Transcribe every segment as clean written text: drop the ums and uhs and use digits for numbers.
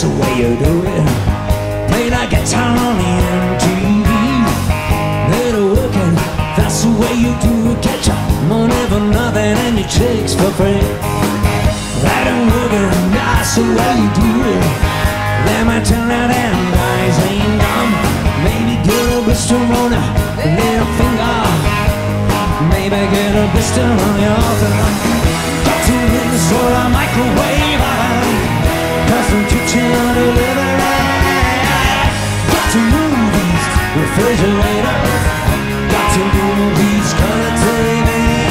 that's the way you do it. Play that guitar on the MTV. Let it work and that's the way you do it. Catch up money for nothing and your chicks for free. That ain't working, that's the way you do it. Let me tell you them guys ain't dumb. Maybe get a blister on a little finger. Maybe get a blister on your thumb. Got to install a microwave oven, custom kitchen delivery. Got to move these refrigerators. Got to move these color TV.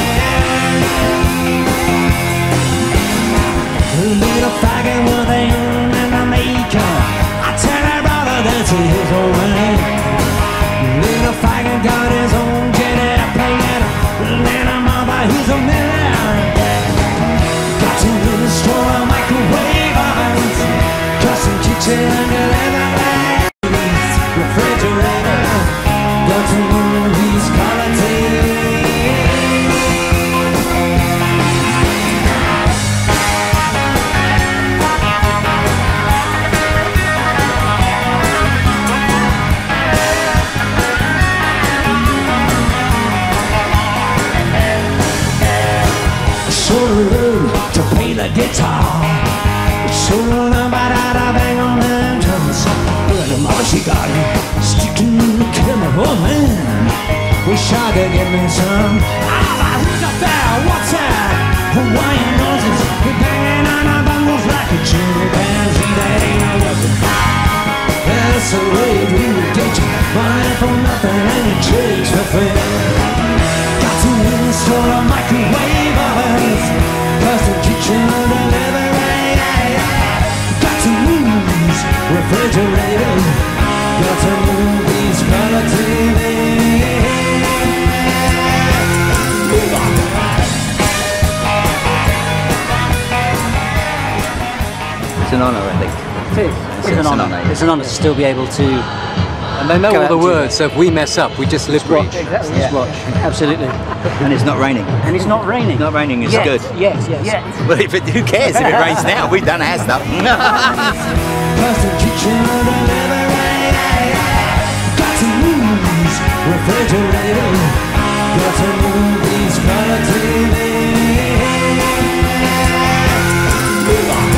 A little faggot within and a maker. I tell her brother that's his old man. Little faggot got his own jet airplane. Little mother, he's a millionaire. Got to install a microwave ovens, custom kitchen delivery. Refrigerator. Got to move these color TVs. To play the guitar, sure about how to bang on them drums. But the mama she got me sticking in the camera. Oh man, wish I could get me some. Ah, who's up there? What's that? Hawaiian noises, we're banging on our bungles like a chimpanzee. That ain't no weapon. That's the way we would get you. Money for nothing and your chicks for free. Got to install a microwave ovens, custom kitchen delivery. Got to move these refrigerators. Got to move these color TVs. Move on. It's an honour, I think. It is. It's an honour. It's an honour to still be able to. And they know all the words, so if we mess up, we just lip read. Exactly. Just watch. Absolutely. And it's not raining. And it's not raining. Not raining is Yes, good. Yes, yes. Well, who cares if it rains now? We've done our stuff. Custom kitchen delivery. Got to move these refrigerators. Got to move these color TVs. Move on.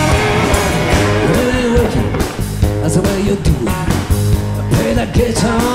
That's the way you do it. Play that guitar